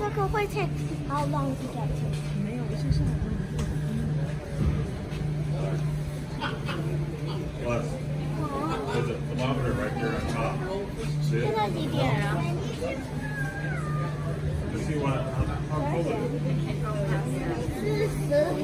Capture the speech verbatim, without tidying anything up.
Circle 会 take how long to get to? 没有，就是 Plus, there's a thermometer right there on top. See 现 it? 在几点啊？ Just see what, how, how cold it is.